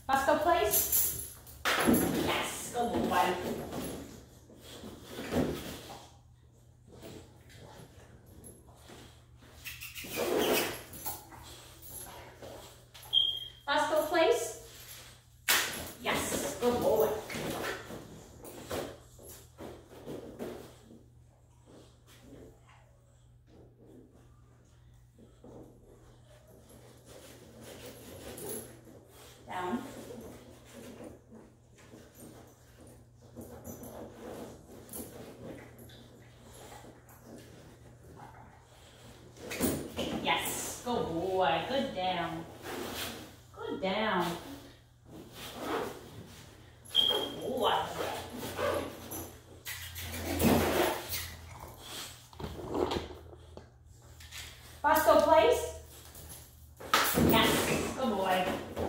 Bosco, place. Yes, good boy. Bosco, place. Yes, good boy. Down. Yes, good boy. Good down. Good down. Boy. Bosco, place. Yes, good boy.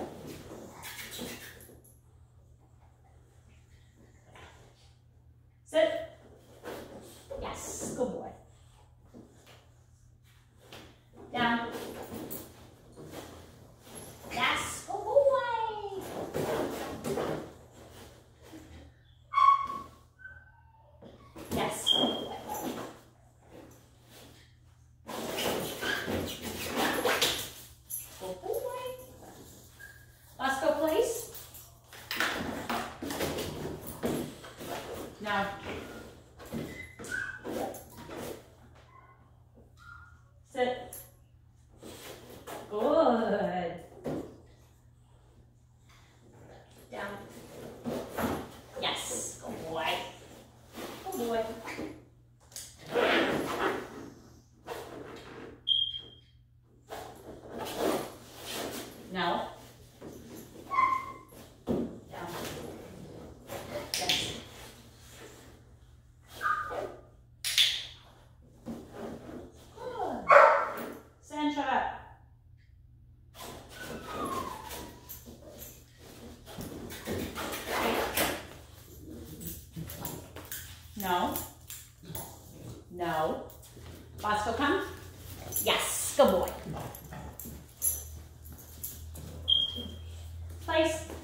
Sit. Yes, good boy. Down. Yes, good boy. Yes, good boy. Good boy. Bosco, place. Now. Sit. Good. Down. Yes. Good boy. Good boy. No. Down. Yes. Good. Stand shut up. No. No. Bosco, come. Yes. Good boy. Place.